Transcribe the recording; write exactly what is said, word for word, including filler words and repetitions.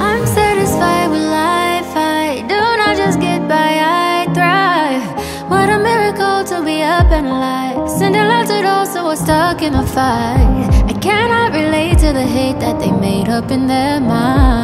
I'm satisfied with life. I do not just get by, I thrive. What a miracle to be up and alive. Sending love to those who are stuck in a fight. I cannot relate to the hate that they made up in their mind.